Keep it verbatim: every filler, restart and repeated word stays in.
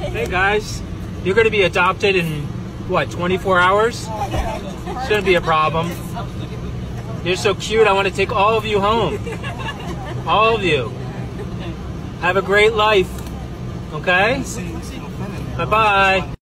Hey guys, you're going to be adopted in, what, twenty-four hours? Shouldn't be a problem. You're so cute, I want to take all of you home. All of you. Have a great life. Okay? Bye-bye.